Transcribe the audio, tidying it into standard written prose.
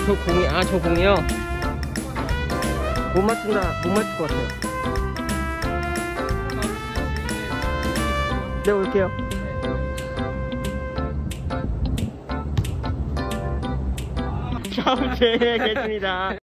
저 공이, 저 공이요? 못 맞출 것 같아요. 네, 올게요. 처음 제외했습니다.